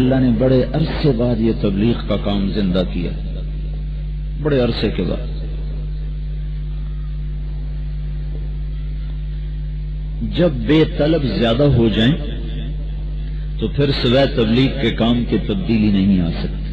اللہ نے بڑے عرصے بعد یہ تبلیغ کا کام زندہ کیا، بڑے عرصے کے بعد۔ جب بے طلب زیادہ ہو جائیں تو پھر سوائے تبلیغ کے کام کی تبدیلی نہیں آ سکتی،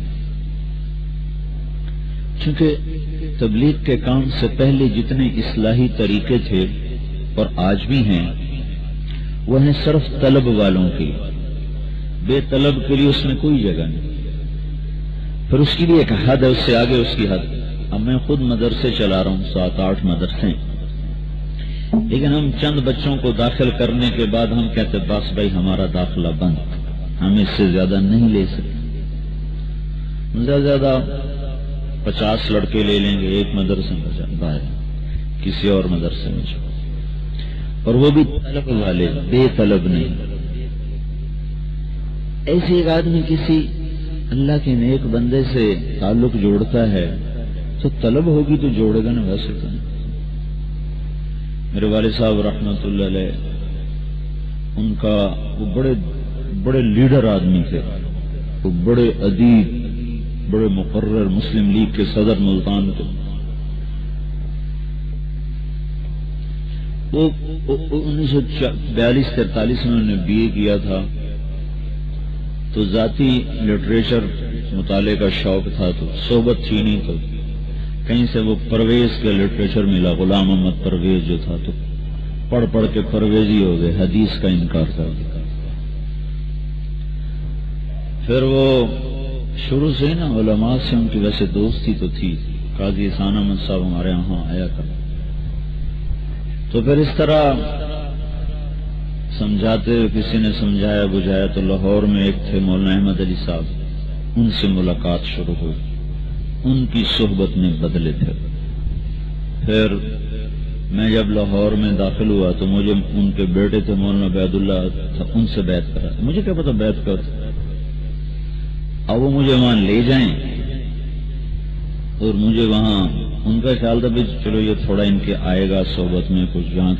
چونکہ تبلیغ کے کام سے پہلے جتنے اصلاحی طریقے تھے اور آج بھی ہیں وہ ہیں صرف طلب والوں کی، بے طلب کے لیے اس میں کوئی جگہ نہیں۔ پھر اس کی بھی ایک حد ہے، اس سے آگے اس کی حد۔ اب میں خود مدرسے چلا رہا ہوں، 7-8 مدرسے، لیکن ہم چند بچوں کو داخل کرنے کے بعد ہم کہتے بس بھائی ہمارا داخلہ بند، ہم اس سے زیادہ نہیں لے سکتے، زیادہ زیادہ 50 لڑکے لے لیں گے ایک مدرسے میں باہر کسی اور مدرسے میں جاؤ، اور وہ بھی طلب والے، بے طلب نہیں۔ ایسے ایک آدمی کسی اللہ کے نیک بندے سے تعلق جوڑتا ہے تو طلب ہوگی تو جوڑے گا نا، ویسے تو نہیں۔ میرے والد صاحب رحمۃ اللہ علیہ، ان کا وہ بڑے لیڈر آدمی تھے، وہ بڑے ادیب، بڑے مقرر، مسلم لیگ کے صدر ملتان تھے۔ وہ 1942-43 میں انہوں نے BA کیا تھا، تو ذاتی لٹریچر مطالعے کا شوق تھا، تو صحبت تھی نہیں، تو کہیں سے وہ پرویز کے لٹریچر ملا، غلام محمد پرویز جو تھا، تو پڑھ پڑھ کے پرویزی ہو گئے، حدیث کا انکار کر دیا۔ پھر وہ شروع سے ہی نا علماء سے ان کی ویسے دوستی تو تھی، قاضی احسان احمد صاحب ہمارے یہاں آیا کرتے، تو پھر اس طرح سمجھاتے ہوئے کسی نے سمجھایا بجھایا، تو لاہور میں ایک تھے مولانا احمد علی صاحب، ان سے ملاقات شروع ہوئی، ان کی صحبت میں بدلے تھے۔ پھر میں جب لاہور میں داخل ہوا تو مجھے ان کے بیٹے تھے مولانا عبید اللہ تھا، ان سے بیعت کرا، مجھے کیا پتا بیعت کر، اب وہ مجھے وہاں لے جائیں، اور مجھے وہاں ان کا خیال تھا بھی چلو یہ تھوڑا ان کے آئے گا صحبت میں کچھ، جہاں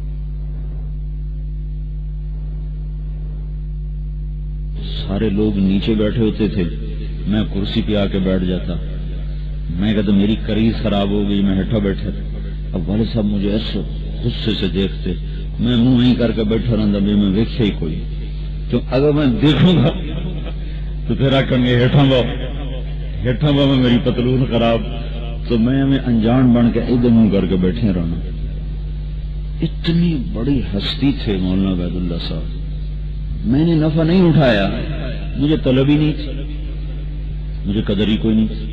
سارے لوگ نیچے بیٹھے ہوتے تھے، میں کرسی پہ آ کے بیٹھ جاتا، میں کہتا میری کریز خراب ہو گئی، میں ہٹا بیٹھا۔ اب والد صاحب مجھے ایسے غصے سے دیکھتے، میں منہ نہیں کر کے بیٹھا رہتا، بھی میں دیکھے ہی کوئی، تو اگر میں دیکھوں گا تو پھر آ کر گے ہٹا با میں میری پتلون خراب، تو میں ہمیں انجان بن کے ادھر منہ کر کے بیٹھے رہنا۔ اتنی بڑی ہستی تھے مولانا عبید اللہ صاحب، میں نے نفع نہیں اٹھایا، مجھے طلب ہی نہیں تھی، مجھے قدر ہی کوئی نہیں تھی۔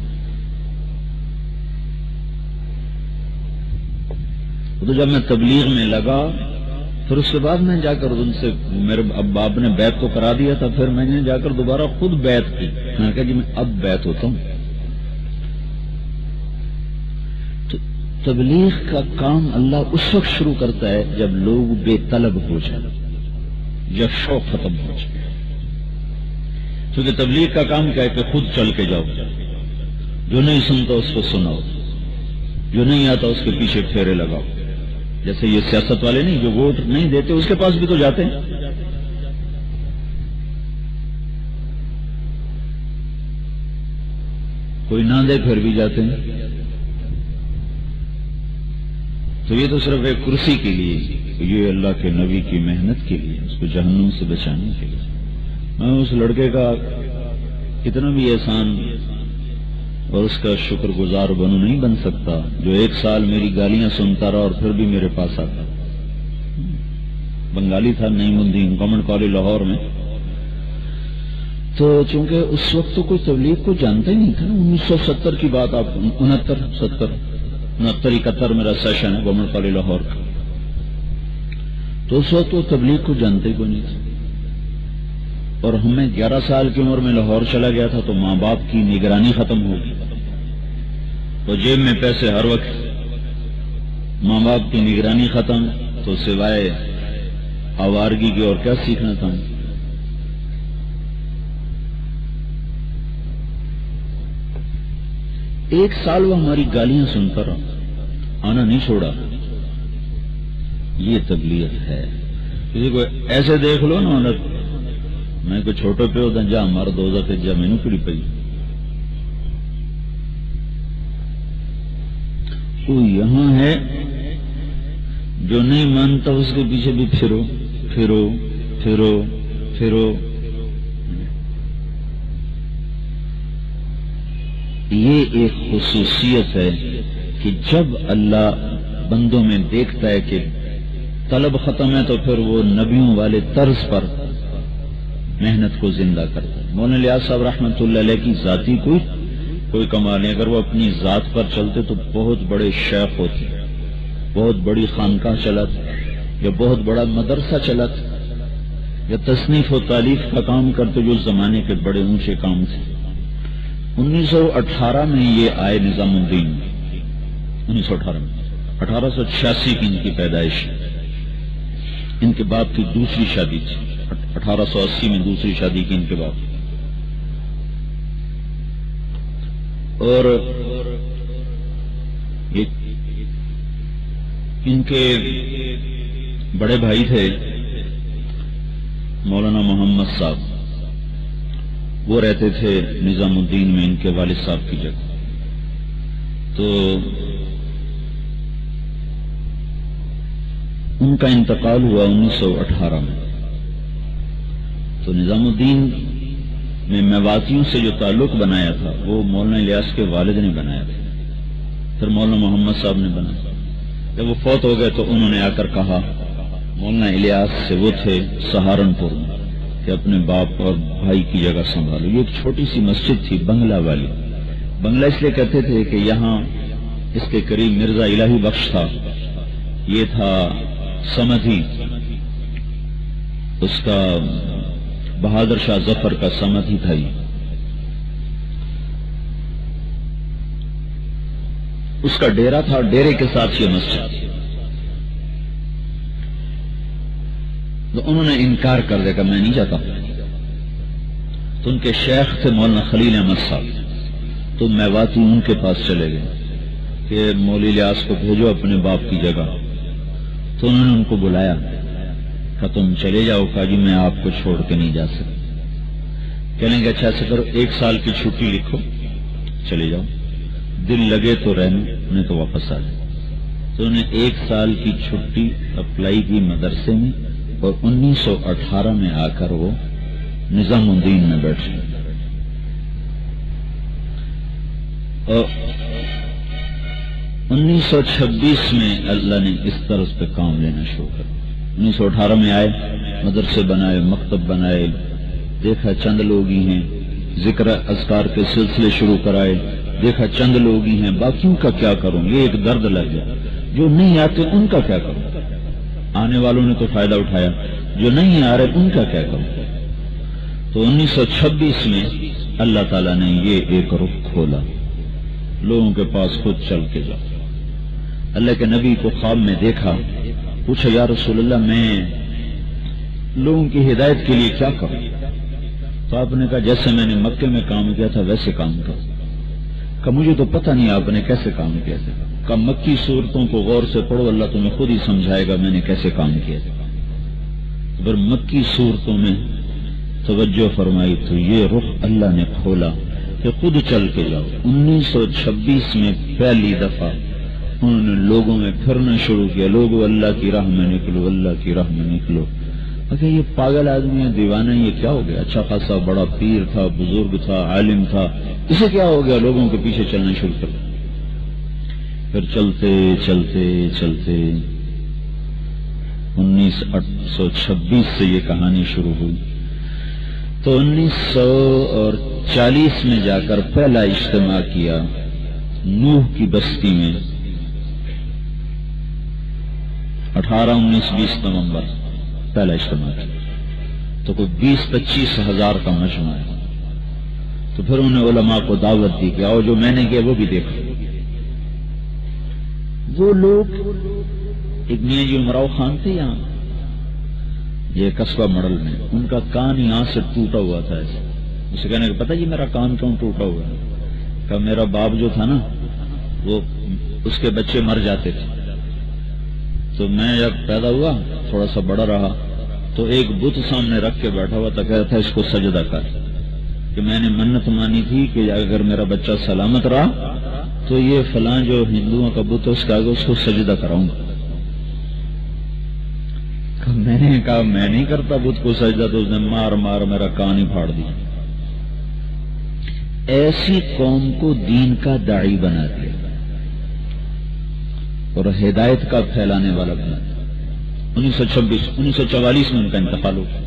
تو جب میں تبلیغ میں لگا، پھر اس کے بعد میں جا کر ان سے، میرے ابا نے بیعت تو کرا دیا تھا، پھر میں نے جا کر دوبارہ خود بیعت کی، میں نے کہا جی میں اب بیعت ہوتا ہوں۔ تو تبلیغ کا کام اللہ اس وقت شروع کرتا ہے جب لوگ بے طلب ہو جائیں، جب شوق ختم ہو جائے۔ کیونکہ تبلیغ کا کام کیا ہے کہ خود چل کے جاؤ، جو نہیں سنتا اس کو سناؤ، جو نہیں آتا اس کے پیچھے پھیرے لگاؤ۔ جیسے یہ سیاست والے نہیں جو ووٹ نہیں دیتے، اس کے پاس بھی تو جاتے ہیں، کوئی نہ دے پھر بھی جاتے ہیں۔ تو یہ تو صرف ایک کرسی کے لیے، یہ اللہ کے نبی کی محنت کے لیے، اس کو جہنم سے بچانے کے لیے۔ میں اس لڑکے کا کتنا بھی احسان اور اس کا شکر گزار بنوں نہیں بن سکتا، جو 1 سال میری گالیاں سنتا رہا اور پھر بھی میرے پاس آتا۔ بنگالی تھا، نعیم الدین، گورنمنٹ کالج لاہور میں۔ تو چونکہ اس وقت تو کوئی تبلیغ کو جانتا ہی نہیں تھا، 1970 کی بات، آپ 69-71 میرا سیشن ہے گورنمنٹ کالج لاہور کا، تو اس وقت وہ تبلیغ کو جانتے ہی کوئی نہیں تھا۔ اور ہمیں 11 سال کی عمر میں لاہور چلا گیا تھا، تو ماں باپ کی نگرانی ختم ہو گئی، تو جیب میں پیسے ہر وقت، ماں باپ کی نگرانی ختم، تو سوائے آوارگی کی اور کیا سیکھنا تھا۔ 1 سال وہ ہماری گالیاں سنتا رہا، آنا نہیں چھوڑا۔ یہ تبلیغ ہے۔ کسی کو ایسے دیکھ لو نا، میں کو چھوٹے پہ ہوتا جا ہمارا دوزخ جا میں نے کڑی پئی وہ یہاں ہے جو نہیں مانتا اس کے پیچھے بھی پھرو پھرو پھرو پھرو. یہ ایک خصوصیت ہے کہ جب اللہ بندوں میں دیکھتا ہے کہ طلب ختم ہے تو پھر وہ نبیوں والے طرز پر محنت کو زندہ کرتا ہے. مولانا لیاس صاحب رحمۃ اللہ علیہ کی ذاتی کوئی کمال نہیں. اگر وہ اپنی ذات پر چلتے تو بہت بڑے شیخ ہوتے, بہت بڑی خانقاہ چلاتے, یا بہت بڑا مدرسہ چلاتے, یا تصنیف و تالیف کا کام کرتے جو زمانے کے بڑے اونچے کام تھے. 1918 میں یہ آئے نظام الدین, 1918 میں, 1886 کی ان کی پیدائش, ان کے باپ کی دوسری شادی تھی, 1880 میں دوسری شادی کی ان کے باپ. اور ان کے بڑے بھائی تھے مولانا محمد صاحب, وہ رہتے تھے نظام الدین میں ان کے والد صاحب کی جگہ. تو ان کا انتقال ہوا 1918 میں. تو نظام الدین میں میواتیوں سے جو تعلق بنایا تھا وہ مولانا الیاس کے والد نے بنایا تھا, پھر مولانا محمد صاحب نے بنایا. جب وہ فوت ہو گئے تو انہوں نے آ کر کہا مولانا الیاس سے, وہ تھے سہارنپور میں, کہ اپنے باپ اور بھائی کی جگہ سنبھالو. یہ ایک چھوٹی سی مسجد تھی بنگلہ والی. بنگلہ اس لیے کہتے تھے کہ یہاں اس کے قریب مرزا الہی بخش تھا, یہ تھا سمدھی, اس کا بہادر شاہ ظفر کا سمدھی تھا. یہ اس کا ڈیرا تھا, ڈیرے کے ساتھ یہ مسجد. تو انہوں نے انکار کر دیا کہ میں نہیں جاتا. تو ان کے شیخ تھے مولانا خلیل احمد صاحب, تو میواتی ان کے پاس چلے گئے کہ مولوی الیاس کو بھیجو اپنے باپ کی جگہ. تو انہوں نے ان کو بلایا کہ تم چلے جاؤ. کہا جی میں آپ کو چھوڑ کے نہیں جا سکتا. کہنے کہ اچھا سے کرو, 1 سال کی چھٹی لکھو, چلے جاؤ, دل لگے تو رہنے, انہیں تو واپس آ جائے. تو انہیں 1 سال کی چھٹی اپلائی کی مدرسے میں, اور 1918 میں آ کر وہ نظام الدین میں بیٹھے. اور 1926 میں اللہ نے اس طرز پہ کام لینا شروع کر. 1918 میں آئے, مدرسے بنائے, مکتب بنائے, دیکھا چند لوگ ہی ہیں, ذکر اذکار کے سلسلے شروع کرائے, دیکھا چند لوگ ہی ہیں, باقیوں کا کیا کروں. یہ ایک درد لگ گیا, جو نہیں آتے ان کا کیا کروں. آنے والوں نے تو فائدہ اٹھایا, جو نہیں آ رہے ان کا کیا کروں. تو 1926 میں اللہ تعالیٰ نے یہ ایک رخ کھولا, لوگوں کے پاس خود چل کے جاؤ. اللہ کے نبی کو خواب میں دیکھا, پوچھا یا رسول اللہ میں لوگوں کی ہدایت کے لیے کیا کروں. تو آپ نے کہا جیسے میں نے مکے میں کام کیا تھا ویسے کام کرو. کہ مجھے تو پتہ نہیں آپ نے کیسے کام کیا تھا. کہ مکی صورتوں کو غور سے پڑھو, اللہ تمہیں خود ہی سمجھائے گا میں نے کیسے کام کیا تھا. پھر مکی صورتوں میں توجہ فرمائی تو یہ رخ اللہ نے کھولا کہ خود چل کے جاؤ. 1926 میں پہلی دفعہ انہوں نے لوگوں میں پھرنا شروع کیا, لوگوں اللہ کی راہ میں نکلو, اللہ کی راہ میں نکلو. اگر یہ پاگل آدمی ہے, دیوانہ, یہ کیا ہو گیا؟ اچھا خاصا بڑا پیر تھا, بزرگ تھا, عالم تھا, اسے کیا ہو گیا لوگوں کے پیچھے چلنا شروع کر. پھر چلتے چلتے چلتے 1926 سے یہ کہانی شروع ہوئی. تو 1940 میں جا کر پہلا اجتماع کیا نوح کی بستی میں, 18, 19, 20 نومبر پہلا اجتماع کیا. تو کوئی 20-25 ہزار کا مجمع ہے. تو پھر انہوں نے علماء کو دعوت دی کہ آؤ جو میں نے کیا وہ بھی دیکھو. وہ لوگ ایک میاں جی عمراؤ خان تھے یہاں, یہ قصبہ مڈل میں, ان کا کان یہاں سے ٹوٹا ہوا تھا. ایسے اسے کہنے کا پتہ جی میرا کان کیوں ٹوٹا ہوا ہے؟ کہ میرا باپ جو تھا نا وہ اس کے بچے مر جاتے تھے, تو میں جب پیدا ہوا تھوڑا سا بڑا رہا تو ایک بت سامنے رکھ کے بیٹھا ہوا تھا، کہہ رہا تھا اس کو سجدہ کر، کہ میں نے منت مانی تھی کہ اگر میرا بچہ سلامت رہا تو یہ فلاں جو ہندوؤں کا بت ہے اس کے آگے اس کو سجدہ کراؤں گا۔ میں نے کہا میں نہیں کرتا بت کو سجدہ، تو اس نے مار مار میرا کان ہی پھاڑ دیا۔ ایسی قوم کو دین کا داعی بنا دیا اور ہدایت کا پھیلانے والا بنا دیا۔ 1944 میں ان کا انتقال ہو گیا۔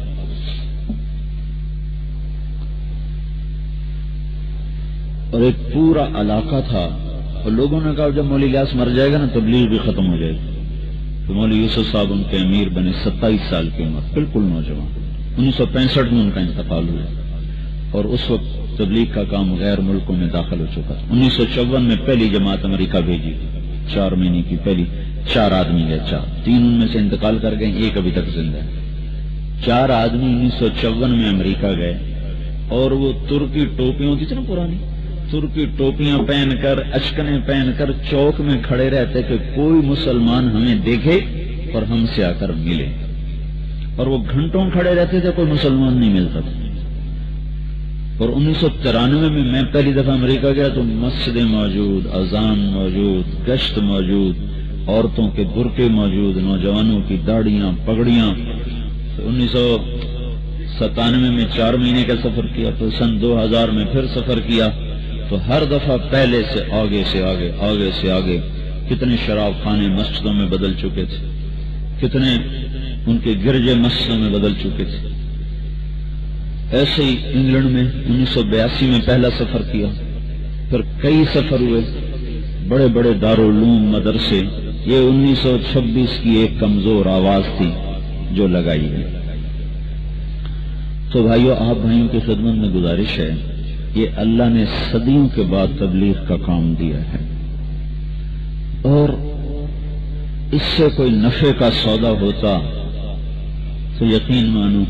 اور ایک پورا علاقہ تھا اور لوگوں نے کہا جب مولوی الیاس مر جائے گا نا تبلیغ بھی ختم ہو جائے گی۔ تو مولوی یوسف صاحب ان کے امیر بنے، 27 سال کی عمر، بالکل نوجوان۔ 1965 میں ان کا انتقال ہوا اور اس وقت تبلیغ کا کام غیر ملکوں میں داخل ہو چکا تھا۔ 1954 میں پہلی جماعت امریکہ بھیجی، 4 مہینے کی پہلی، 4 آدمی گئے، 3 ان میں سے انتقال کر گئے، ایک ابھی تک زندہ ہے۔ 4 آدمی 1954 میں امریکہ گئے اور وہ ترکی ٹوپیاں ہوتی تھی نا پرانی، ترکی ٹوپیاں پہن کر، اشکنے پہن کر چوک میں کھڑے رہتے کہ کوئی مسلمان ہمیں دیکھے اور ہم سے آ کر ملے، اور وہ گھنٹوں کھڑے رہتے تھے، کوئی مسلمان نہیں ملتا تھا۔ اور 1993 میں میں پہلی دفعہ امریکہ گیا تو مسجدیں موجود، اذان موجود، گشت موجود، عورتوں کے برقعے موجود، نوجوانوں کی داڑیاں، پگڑیاں۔ 1997 میں 4 مہینے کا سفر کیا، تو سن 2000 میں پھر سفر کیا، تو ہر دفعہ پہلے سے آگے سے آگے، آگے سے آگے، کتنے شراب خانے مسجدوں میں بدل چکے تھے، کتنے ان کے گرجے مسجدوں میں بدل چکے تھے۔ ایسے ہی انگلینڈ میں 1982 میں پہلا سفر کیا، پھر کئی سفر ہوئے، بڑے بڑے دارالعلوم، مدرسے۔ یہ 1926 کی ایک کمزور آواز تھی جو لگائی گئی۔ تو بھائیو، آپ بھائیوں کی خدمت میں گزارش ہے، یہ اللہ نے صدیوں کے بعد تبلیغ کا کام دیا ہے، اور اس سے کوئی نفع کا سودا ہوتا تو یقین مانو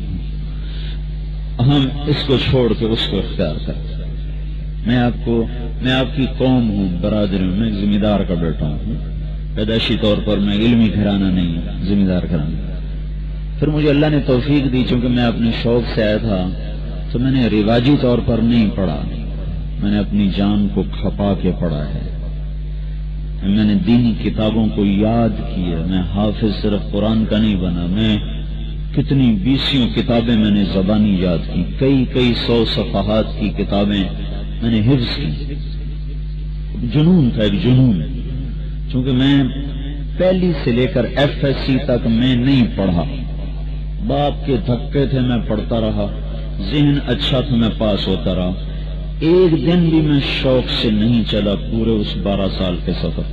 ہم اس کو چھوڑ کے اس کو اختیار کرتے۔ میں آپ کی قوم ہوں، برادری ہوں، میں ذمہ دار کا بیٹا ہوں، پیدائشی طور پر میں علمی گھرانہ نہیں ہوں، ذمہ دار گھرانہ۔ پھر مجھے اللہ نے توفیق دی، چونکہ میں اپنے شوق سے آیا تھا، تو میں نے رواجی طور پر نہیں پڑھا، میں نے اپنی جان کو کھپا کے پڑھا ہے، میں نے دینی کتابوں کو یاد کیا، میں حافظ صرف قرآن کا نہیں بنا، میں کتنی 20 کتابیں میں نے زبانی یاد کی، کئی 100 صفحات کی کتابیں میں نے حفظ کی۔ جنون تھا، ایک جنون، چونکہ میں پہلی سے لے کر FSC تک میں نہیں پڑھا، باپ کے دھکے تھے، میں پڑھتا رہا، ذہن اچھا تھا، میں پاس ہوتا رہا، ایک دن بھی میں شوق سے نہیں چلا پورے اس 12 سال کے سفر۔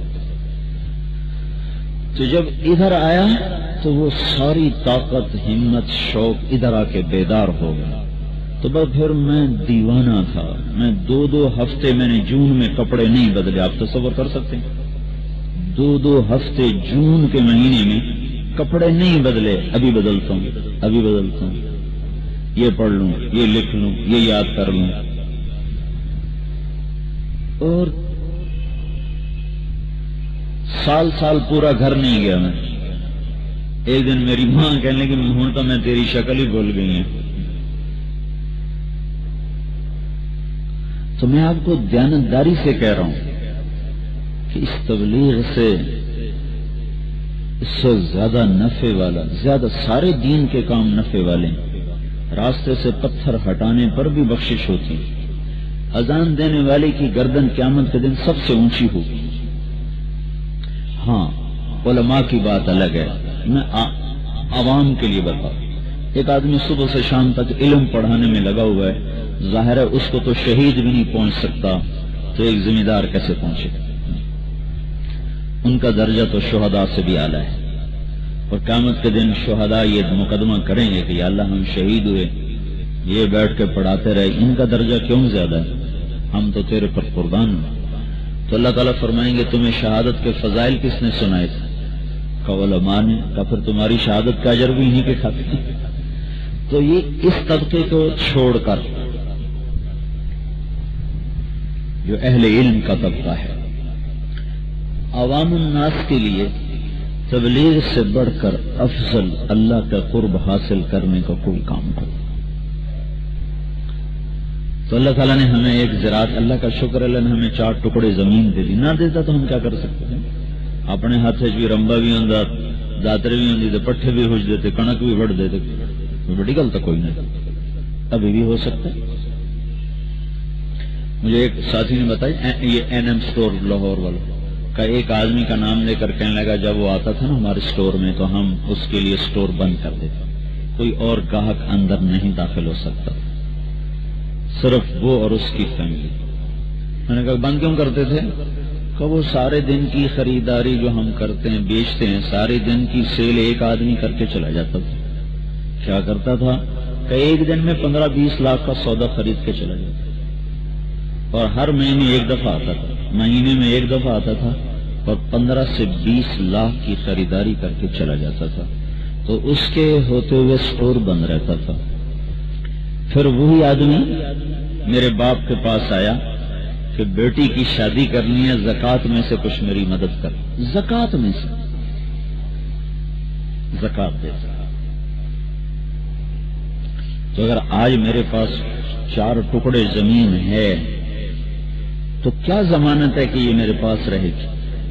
تو جب ادھر آیا تو وہ ساری طاقت، ہمت، شوق ادھر آ کے بیدار ہو گیا، تو بس پھر میں دیوانہ تھا۔ میں 2 ہفتے میں نے جون میں کپڑے نہیں بدلے، آپ تصور کر سکتے ہیں، 2 ہفتے جون کے مہینے میں کپڑے نہیں بدلے، ابھی بدلتا ہوں، یہ پڑھ لوں، یہ لکھ لوں، یہ یاد کر لوں۔ اور سال پورا گھر نہیں گیا میں۔ ایک دن میری ماں کہنے لگی ہوں تو میں تیری شکل ہی بھول گئی ہیں۔ تو میں آپ کو دیانتداری سے کہہ رہا ہوں کہ اس تبلیغ سے، اس سے زیادہ نفع والا، زیادہ سارے دین کے کام نفع والے ہیں۔ راستے سے پتھر ہٹانے پر بھی بخشش ہوتی، اذان دینے والے کی گردن قیامت کے دن سب سے اونچی ہوگی۔ ہاں، علماء کی بات الگ ہے، میں عوام کے لیے بتاؤں۔ ایک آدمی صبح سے شام تک علم پڑھانے میں لگا ہوا ہے، ظاہر ہے اس کو تو شہید بھی نہیں پہنچ سکتا، تو ایک ذمہ دار کیسے پہنچے؟ ان کا درجہ تو شہداء سے بھی اعلیٰ ہے، اور قیامت کے دن شہداء یہ مقدمہ کریں گے کہ یا اللہ ہم شہید ہوئے، یہ بیٹھ کے پڑھاتے رہے، ان کا درجہ کیوں زیادہ ہے؟ ہم تو تیرے پر قربان ہیں۔ تو اللہ تعالیٰ فرمائیں گے تمہیں شہادت کے فضائل کس نے سنائے تھے؟ کہ علماء نے۔ کہ پھر تمہاری شہادت کا اجر بھی انہیں کے کھاتے ہیں۔ تو یہ اس طبقے کو چھوڑ کر جو اہل علم کا طبقہ ہے، عوام الناس کے لیے تبلیغ سے بڑھ کر افضل اللہ کا قرب حاصل کرنے کا کوئی کام کرو. تو اللہ تعالیٰ نے ہمیں ایک زراعت، اللہ کا شکر، اللہ نے ہمیں 4 ٹکڑے زمین دے دی. نہ دیتا تو ہم کیا کر سکتے ہیں؟ اپنے ہاتھ بھی رمبا بھی ہوں، داترے بھی ہوں، پٹھے بھی ہوج دیتے، کنک بھی بڑھ دیتے. بڑی گل تو کوئی نہیں، ابھی بھی ہو سکتا ہے. مجھے ایک ساتھی نے بتایا، یہ این سٹور لاہور والوں کا ایک آدمی کا نام لے کر کہنے لگا جب وہ آتا تھا نا ہمارے سٹور میں تو ہم اس کے لیے سٹور بند کر دیتے، کوئی اور گاہک اندر نہیں داخل ہو سکتا، صرف وہ اور اس کی فیملی. میں نے کہا بند کیوں کرتے تھے؟ کہ وہ سارے دن کی خریداری جو ہم کرتے ہیں بیچتے ہیں، سارے دن کی سیل ایک آدمی کر کے چلا جاتا تھا. کیا کرتا تھا کہ ایک دن میں 15-20 لاکھ کا سودا خرید کے چلا جاتا اور ہر مہینے ایک دفعہ آتا تھا، مہینے میں ایک دفعہ آتا تھا اور 15 سے 20 لاکھ کی خریداری کر کے چلا جاتا تھا. تو اس کے ہوتے ہوئے سٹور بند رہتا تھا. پھر وہی آدمی میرے باپ کے پاس آیا کہ بیٹی کی شادی کرنی ہے، زکوٰۃ میں سے کچھ میری مدد کر. زکوٰۃ میں سے زکوٰۃ دے. تو اگر آج میرے پاس 4 ٹکڑے زمین ہے تو کیا ضمانت ہے کہ یہ میرے پاس رہے گی؟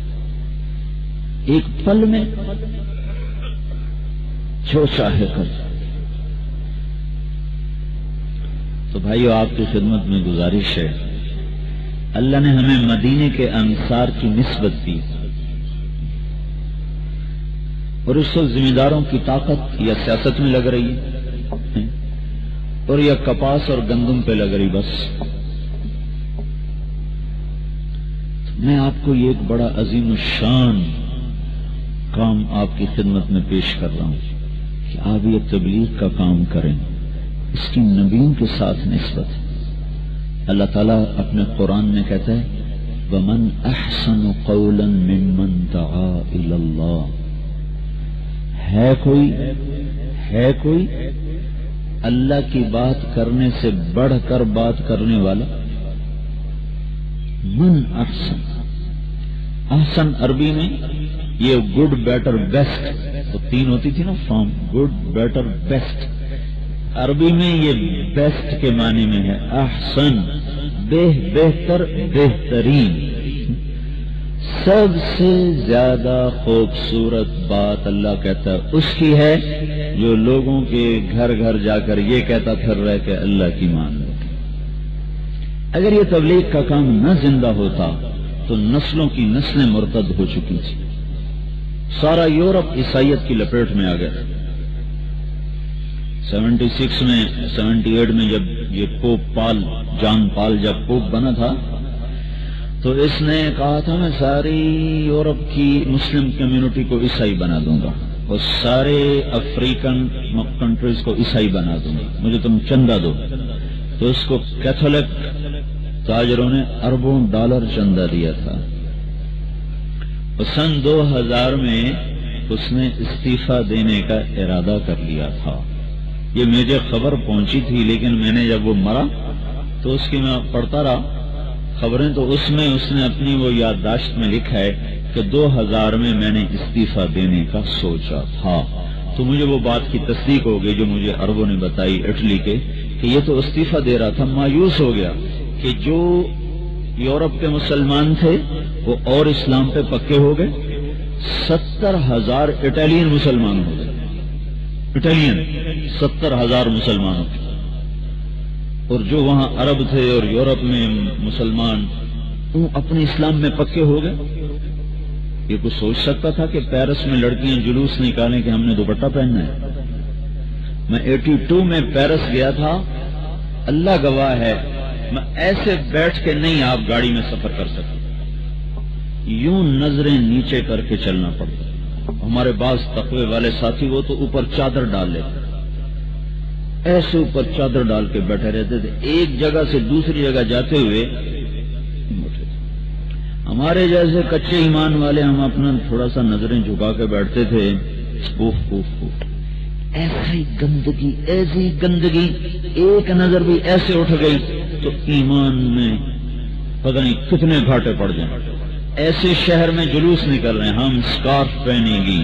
ایک پل میں جو چاہے کر. تو بھائیو آپ کی خدمت میں گزارش ہے، اللہ نے ہمیں مدینے کے انصار کی نسبت دی اور اس وقت ذمہ داروں کی طاقت یا سیاست میں لگ رہی ہے اور یا کپاس اور گندم پہ لگ رہی. بس میں آپ کو یہ ایک بڑا عظیم الشان کام آپ کی خدمت میں پیش کر رہا ہوں کہ آپ یہ تبلیغ کا کام کریں. اس کی نبیوں کے ساتھ نسبت ہے. اللہ تعالیٰ اپنے قرآن میں کہتا ہے وَمَنْ أَحْسَنُ قَوْلًا مِّمَّنْ دَعَا إِلَى اللَّهِ. ہے کوئی اللہ کی بات کرنے سے بڑھ کر بات کرنے والا؟ من احسن. احسن عربی میں یہ گڈ بیٹر بیسٹ تو 3 ہوتی تھی نا فارم، گڈ بیٹر بیسٹ. عربی میں یہ بیسٹ کے معنی میں ہے. احسن بہتر بہترین. سب سے زیادہ خوبصورت بات اللہ کہتا ہے اس کی ہے جو لوگوں کے گھر گھر جا کر یہ کہتا پھر رہے کہ اللہ کی مان لو. اگر یہ تبلیغ کا کام نہ زندہ ہوتا تو نسلوں کی نسلیں مرتد ہو چکی تھی. سارا یورپ عیسائیت کی لپیٹ میں آ گیا. 78 میں جب یہ پوپ جان پال جب پوپ بنا تھا تو اس نے کہا تھا میں ساری یورپ کی مسلم کمیونٹی کو عیسائی بنا دوں گا اور سارے افریقن کنٹریز کو عیسائی بنا دوں گا، مجھے تم چندہ دو. تو اس کو کیتھولک تاجروں نے اربوں ڈالر چندہ دیا تھا. اور سن 2000 میں اس نے استعفیٰ دینے کا ارادہ کر لیا تھا. یہ مجھے خبر پہنچی تھی لیکن میں نے جب وہ مرا تو اس کی میں پڑھتا رہا خبریں، تو اس میں اس نے اپنی وہ یادداشت میں لکھا ہے کہ 2000 میں نے استعفیٰ دینے کا سوچا تھا. تو مجھے وہ بات کی تصدیق ہو گئی جو مجھے عربوں نے بتائی اٹلی کے کہ یہ تو استعفیٰ دے رہا تھا. مایوس ہو گیا کہ جو یورپ کے مسلمان تھے وہ اور اسلام پہ پکے ہو گئے. 70,000 اٹالین مسلمان ہو گئے. اٹالین 70,000 مسلمانوں کے، اور جو وہاں عرب تھے اور یورپ میں مسلمان وہ اپنے اسلام میں پکے ہو گئے. یہ کچھ سوچ سکتا تھا کہ پیرس میں لڑکیاں جلوس نکالیں کہ ہم نے دوپٹہ پہننا ہے؟ میں 82 میں پیرس گیا تھا، اللہ گواہ ہے میں ایسے بیٹھ کے نہیں آپ گاڑی میں سفر کر سکتے، یوں نظریں نیچے کر کے چلنا پڑتا. ہمارے بعض تقوی والے ساتھی وہ تو اوپر چادر ڈال لیتے، ایسے اوپر چادر ڈال کے بیٹھے رہتے تھے، ایک جگہ سے دوسری جگہ جاتے ہوئے. ہمارے جیسے کچے ایمان والے ہم اپنا تھوڑا سا نظریں جھکا کے بیٹھتے تھے. ایسی گندگی ایسی گندگی، ایک نظر بھی ایسے اٹھ گئی تو ایمان میں پتہ نہیں کتنے گھاٹے پڑ جائیں. ایسے شہر میں جلوس نکل رہے ہیں، ہم اسکارف پہنے گی،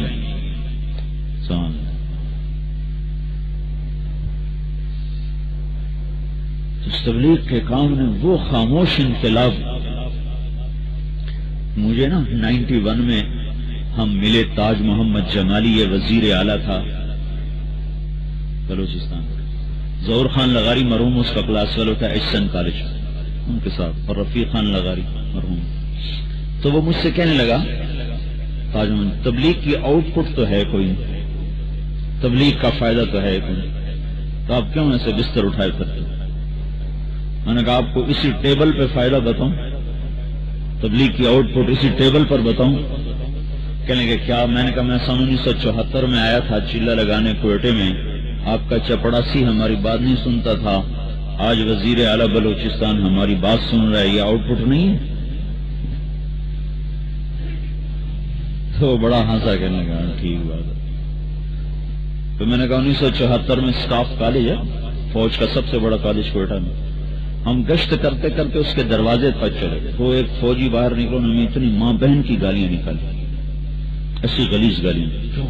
اس تبلیغ کے کام نے وہ خاموش انقلاب. مجھے نا 91 میں ہم ملے، تاج محمد جمالی یہ وزیر اعلیٰ تھا بلوچستان، ظہور خان لغاری مرحوم اس کا کلاس فیلو تھا احسن کالج ان کے ساتھ، اور رفیق خان لغاری مرحوم. تو وہ مجھ سے کہنے لگا تاج محمد تبلیغ کی آؤٹ پٹ تو ہے کوئی، تبلیغ کا فائدہ تو ہے کوئی، تو آپ کیوں ایسے بستر اٹھائے کرتے؟ میں نے کہا آپ کو اسی ٹیبل پہ فائدہ بتاؤں، تبلیغ کی آؤٹ پٹ اسی ٹیبل پر بتاؤں؟ کہنے کہ کیا؟ میں نے کہا میں سن 1974 میں آیا تھا چیلا لگانے کوئٹے میں، آپ کا چپڑاسی ہماری بات نہیں سنتا تھا، آج وزیر اعلیٰ بلوچستان ہماری بات سن رہا ہے، یہ آؤٹ پٹ نہیں ہے؟ تو بڑا ہنسا، کہنے کا ٹھیک بات ہے. تو میں نے کہا 1974 میں اسٹاف کالج ہے، فوج کا سب سے بڑا کالج کوئٹہ میں، ہم گشت کرتے کرتے اس کے دروازے تک چلے گئے، وہ ایک فوجی باہر نکلو، ہمیں اتنی ماں بہن کی گالیاں نکالی، ایسی غلیظ گالیاں.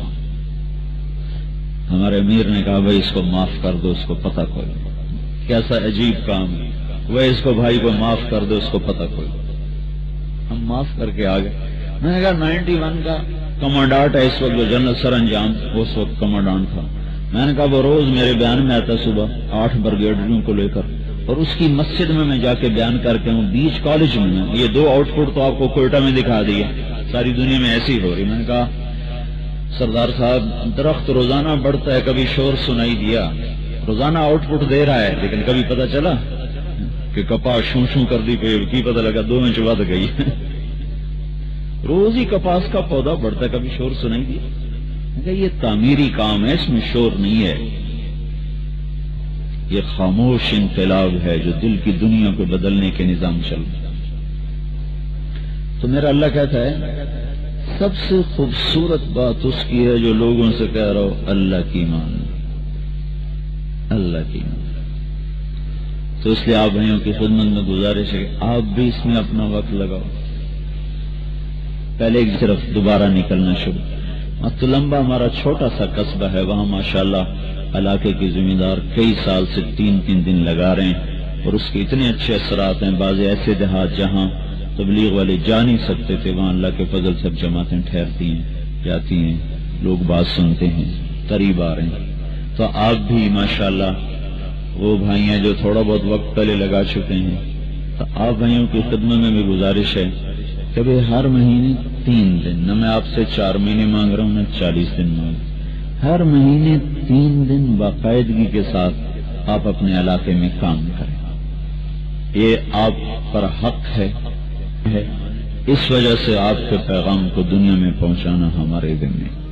ہمارے امیر نے کہا بھائی اس کو معاف کر دو، اس کو پتہ کھولو. کیسا عجیب کام ہے، وہ اس کو بھائی کو معاف کر دو، اس کو پتہ کھولو. ہم معاف کر کے آ گئے. میں نے کہا 91 کا کمانڈانٹ ہے اس وقت، جو جنرل سر انجام اس وقت کمانڈانٹ تھا. میں نے کہا وہ روز میرے بیان میں آتا صبح 8 بریگیڈیئروں کو لے کر، اور اس کی مسجد میں جا کے بیان کرتے ہوں، بیچ کالج میں. یہ دو آؤٹ پٹ تو آپ کو کوئٹہ میں دکھا دیا، ساری دنیا میں ایسی ہو رہی. میں نے کہا سردار صاحب درخت روزانہ بڑھتا ہے، کبھی شور سنائی دیا؟ روزانہ آؤٹ پٹ دے رہا ہے، لیکن کبھی پتہ چلا کہ کپاس شوں شوں کر دی پہ کی پتہ لگا 2 انچ ود گئی. روز ہی کپاس کا پودا بڑھتا ہے، کبھی شور سنائی دیا؟ یہ تعمیری کام ہے، اس میں شور نہیں ہے، یہ خاموش انقلاب ہے جو دل کی دنیا کو بدلنے کے نظام چل رہا ہے. تو میرا اللہ کہتا ہے سب سے خوبصورت بات اس کی ہے جو لوگوں سے کہہ رہا ہو اللہ کی مان، اللہ کی مان. تو اس لیے آپ بھائیوں کی خدمت میں گزارش ہے کہ آپ بھی اس میں اپنا وقت لگاؤ. پہلے ایک طرف دوبارہ نکلنا شروع. متلمبا ہمارا چھوٹا سا قصبہ ہے، وہاں ماشاءاللہ علاقے کے ذمہ دار کئی سال سے 3 دن لگا رہے ہیں، اور اس کے اتنے اچھے اثرات ہیں. بعض ایسے دیہات جہاں تبلیغ والے جا نہیں سکتے تھے، وہاں اللہ کے فضل سے جماعتیں ٹھہرتی ہیں، جاتی ہیں، لوگ بات سنتے ہیں، قریب آ رہے ہیں. تو آپ بھی ماشاءاللہ وہ بھائی ہیں جو تھوڑا بہت وقت پہلے لگا چکے ہیں، تو آپ بھائیوں کی خدمت میں بھی گزارش ہے کہ ہر مہینے 3 دن، نہ میں آپ سے 4 مہینے مانگ رہا ہوں نہ 40 دن مانگ رہا ہوں، ہر مہینے 3 دن باقاعدگی کے ساتھ آپ اپنے علاقے میں کام کریں. یہ آپ پر حق ہے، اس وجہ سے آپ کے پیغام کو دنیا میں پہنچانا ہمارے ذمہ ہے.